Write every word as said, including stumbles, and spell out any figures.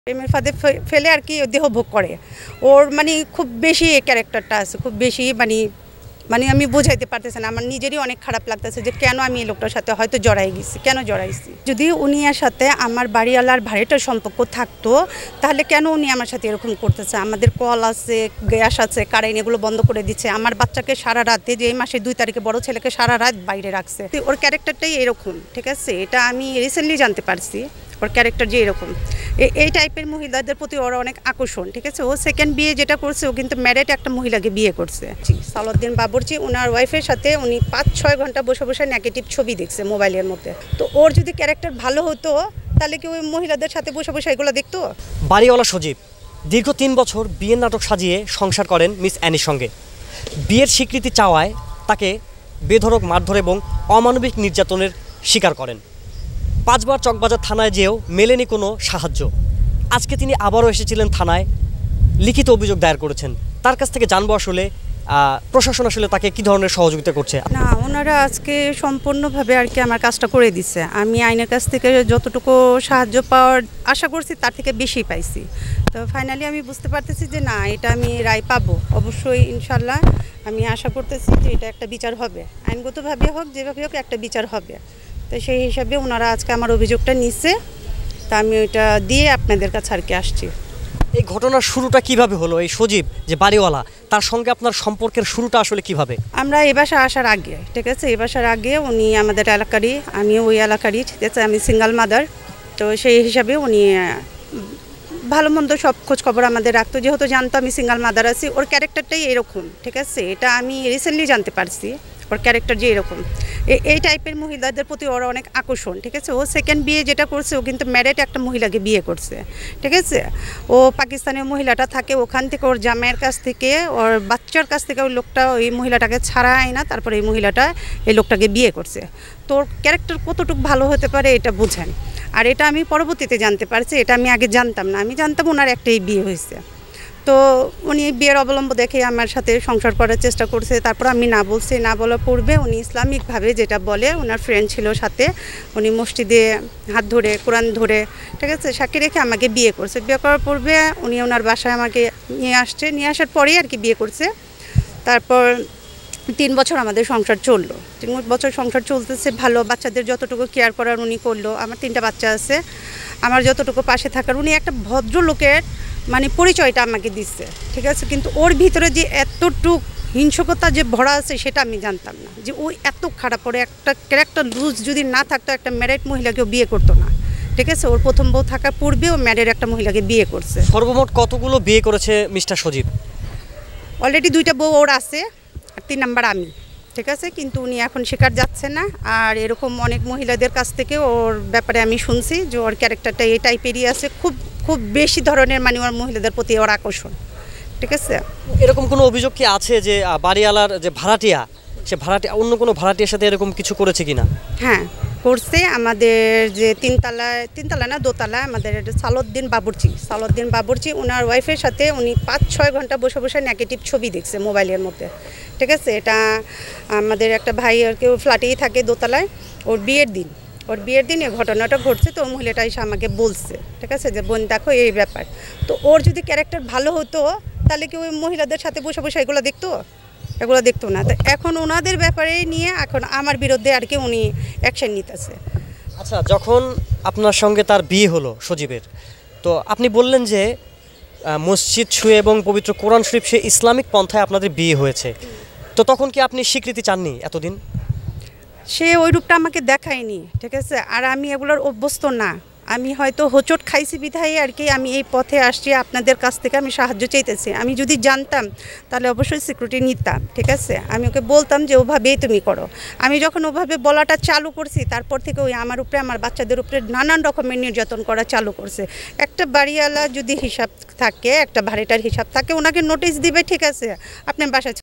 প্রেমের ফাঁদে ফেলে আর কি দেহ ভোগ করে। ওর মানে খুব বেশি ক্যারেক্টারটা আছে, খুব বেশি মানে মানে আমি বোঝাইতে পারতেছি না। আমার নিজেরই অনেক খারাপ লাগতেছে যে কেন আমি এই লোকটার সাথে হয়তো জড়াই গেছি, কেন জড়াইছি। যদি উনি এর সাথে আমার বাড়িওয়ালার ভাড়াটার সম্পর্ক থাকতো তাহলে কেন উনি আমার সাথে এরকম করতেছে। আমাদের কল আছে, গ্যাস আছে, কারেন্ট এগুলো বন্ধ করে দিচ্ছে। আমার বাচ্চাকে সারা রাতে, যে এই মাসের দুই তারিখে বড় ছেলেকে সারা রাত বাইরে রাখছে। ওর ক্যারেক্টারটাই এরকম, ঠিক আছে। এটা আমি রিসেন্টলি জানতে পারছি ওর ক্যারেক্টার যে এরকম। এই টাইপের মহিলাদের প্রতি ওর অনেক আকর্ষণ, ঠিক আছে। ও সেকেন্ড বিয়ে যেটা করছে, ও কিন্তু ম্যারিড একটা মহিলাকে বিয়ে করছে। সালাউদ্দিন বাবুর্চি ওনার ওয়াইফের সাথে উনি পাঁচ ছয় ঘন্টা বসে বসে নেগেটিভ ছবি দেখছে মোবাইলের মধ্যে। তো ওর যদি ক্যারেক্টার ভালো হতো তাহলে কি ওই মহিলাদের সাথে বসে বসে এগুলো দেখতো? বাড়িওয়ালা সজীব দীর্ঘ তিন বছর বিয়ের নাটক সাজিয়ে সংসার করেন মিস অ্যানির সঙ্গে। বিয়ের স্বীকৃতি চাওয়ায় তাকে বেধড়ক মারধর এবং অমানবিক নির্যাতনের শিকার করেন। পাঁচবার চকবাজার থানায় যেও মেলেনি কোনো সাহায্য। আজকে তিনি আবারও এসেছিলেন থানায়, লিখিত অভিযোগ দায়ের করেছেন। তার কাছ থেকে জানবো আসলে প্রশাসন আসলে তাকে কি ধরনের সহযোগিতা করছে। না, ওনারা আজকে সম্পূর্ণভাবে আর কি আমার কাজটা করে দিচ্ছে। আমি আইনের কাছ থেকে যতটুকু সাহায্য পাওয়ার আশা করছি তার থেকে বেশি পাইছি। তো ফাইনালি আমি বুঝতে পারতেছি যে না, এটা আমি রায় পাবো অবশ্যই, ইনশাল্লাহ। আমি আশা করতেছি যে এটা একটা বিচার হবে, আইনগতভাবে হোক যেভাবে হোক একটা বিচার হবে। তো সেই হিসাবে ওনারা আজকে আমার অভিযোগটা নিচ্ছে, তা আমি ওইটা দিয়ে আপনাদের কাছে আর কি আসছি। এই ঘটনার শুরুটা কিভাবে হলো? এই সজীব যে বাড়িওয়ালা, তার সঙ্গে আপনার সম্পর্কের শুরুটা আসলে কিভাবে? আমরা এই বাসা আসার আগে, ঠিক আছে, এই বাসার আগে উনি আমাদের এলাকারই, আমি ওই এলাকারই, ঠিক আছে। আমি সিঙ্গেল মাদার, তো সেই হিসাবে উনি ভালো মন্দ সব খোঁজ খবর আমাদের রাখতো, যেহেতু জানতো আমি সিঙ্গেল মাদার আছি। ওর ক্যারেক্টারটাই এরকম, ঠিক আছে। এটা আমি রিসেন্টলি জানতে পারছি ওর ক্যারেক্টার যে এরকম। এই টাইপের মহিলাদের প্রতি ওর অনেক আকর্ষণ, ঠিক আছে। ও সেকেন্ড বিয়ে যেটা করছে, ও কিন্তু ম্যারিড একটা মহিলাকে বিয়ে করছে, ঠিক আছে। ও পাকিস্তানের মহিলাটা থাকে, ওখান থেকে ওর জামাইয়ের কাছ থেকে, ওর বাচ্চার কাছ থেকে ওই লোকটা ওই মহিলাটাকে ছাড়ায় না, তারপরে এই মহিলাটা এই লোকটাকে বিয়ে করছে। তো ওর ক্যারেক্টার কতটুকু ভালো হতে পারে এটা বুঝেন। আর এটা আমি পরবর্তীতে জানতে পারছি, এটা আমি আগে জানতাম না। আমি জানতাম ওনার একটাই বিয়ে হয়েছে। তো উনি বিয়ের অবলম্বন দেখে আমার সাথে সংসার করার চেষ্টা করছে। তারপর আমি না বলছি, না বলার পূর্বে উনি ইসলামিকভাবে যেটা বলে, ওনার ফ্রেন্ড ছিল সাথে, উনি মসজিদে হাত ধরে কোরআন ধরে, ঠিক আছে, সাক্ষী রেখে আমাকে বিয়ে করছে। বিয়ে করার পূর্বে উনি ওনার বাসায় আমাকে নিয়ে আসছে, নিয়ে আসার পরেই আর কি বিয়ে করছে। তারপর তিন বছর আমাদের সংসার চললো, তিন বছর সংসার চলতেছে ভালো। বাচ্চাদের যতটুকু কেয়ার করার উনি করলো। আমার তিনটা বাচ্চা আছে, আমার যতটুকু পাশে থাকার, উনি একটা ভদ্রলোকের মানে পরিচয়টা আমাকে দিচ্ছে, ঠিক আছে। কিন্তু ওর ভিতরে যে এতটুক হিংসকতা যে ভরা আছে সেটা আমি জানতাম না, যে ওই এত খারাপ। ওর একটা ক্যারেক্টার লুজ যদি না থাকতো, একটা ম্যারিড মহিলাকেও বিয়ে করতো না, ঠিক আছে। ওর প্রথম বউ থাকার পূর্বেও ম্যারিড একটা মহিলাকে বিয়ে করছে। সর্বমোট কতগুলো বিয়ে করেছে মিস্টার সজীব? অলরেডি দুইটা বউ ওর আছে, আর তিন নাম্বার আমি, ঠিক আছে। কিন্তু উনি এখন শিকার যাচ্ছে না। আর এরকম অনেক মহিলাদের কাছ থেকে ওর ব্যাপারে আমি শুনছি যে ওর ক্যারেক্টারটা এই টাইপেরই আছে, খুব খুব বেশি ধরনের মানে ওর মহিলাদের প্রতি ওর আকর্ষণ, ঠিক আছে। এরকম কোনো অভিযোগ কি আছে যে বাড়িওয়ালার যে ভাড়াটিয়া, সে ভাড়াটিয়া অন্য কোনো ভাড়াটিয়ার সাথে এরকম কিছু করেছে কিনা? হ্যাঁ, করছে। আমাদের যে তিনতলায়, তিনতলা না দোতলা, আমাদের সালাউদ্দিন বাবুর্চি, সালাউদ্দিন বাবুর্চি ওনার ওয়াইফের সাথে উনি পাঁচ ছয় ঘন্টা বসে বসে নেগেটিভ ছবি দেখছে মোবাইলের মধ্যে, ঠিক আছে। এটা আমাদের একটা ভাই আর কি ফ্ল্যাটেই থাকে দোতলায়। ওর বিয়ের দিন, ওর বিয়ের দিন এই ঘটনাটা ঘটছে। তো মহিলাটা এসে আমাকে বলছে, ঠিক আছে, যে বোন দেখো এই ব্যাপার। তো ওর যদি ক্যারেক্টার ভালো হতো তাহলে কি ওই মহিলাদের সাথে বসে বসে এগুলো দেখতো? এগুলো দেখতো না। তো এখন ওনাদের ব্যাপারে নিয়ে এখন আমার বিরুদ্ধে আর কি উনি অ্যাকশন নিতেছে। আচ্ছা, যখন আপনার সঙ্গে তার বিয়ে হলো সজীবের, তো আপনি বললেন যে মসজিদ ছুঁয়ে এবং পবিত্র কোরআন শরীফ সে ইসলামিক পন্থায় আপনাদের বিয়ে হয়েছে। তো তখন কি আপনি স্বীকৃতি চাননি এতদিন? সে ওই রূপটা আমাকে দেখায়নি, ঠিক আছে। আর আমি এগুলোর অভ্যস্ত না। আমি হয়তো হোঁচট খাইছি বিধায় আর কি আমি এই পথে আসছি, আপনাদের কাছ থেকে আমি সাহায্য চাইতেছি। আমি যদি জানতাম তাহলে অবশ্যই সিকিউরিটি নিতাম, ঠিক আছে। আমি ওকে বলতাম যে ওভাবেই তুমি করো। আমি যখন ওভাবে বলাটা চালু করছি, তারপর থেকে ওই আমার উপরে, আমার বাচ্চাদের উপরে নানান রকমের নির্যাতন করা চালু করছে। একটা বাড়িওয়ালা যদি হিসাব থাকে, একটা ভাড়াটার হিসাব থাকে, ওনাকে নোটিশ দিবে, ঠিক আছে, আপনার বাসা